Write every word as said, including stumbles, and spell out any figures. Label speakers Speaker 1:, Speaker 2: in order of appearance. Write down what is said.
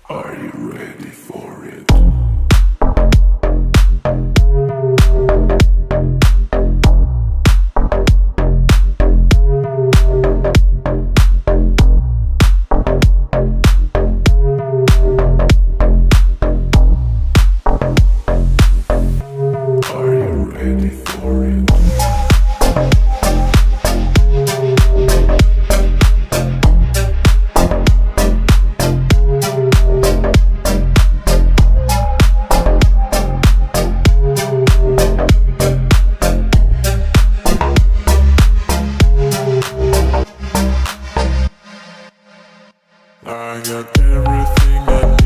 Speaker 1: Are you ready for it? Are you ready for it? I got everything I need.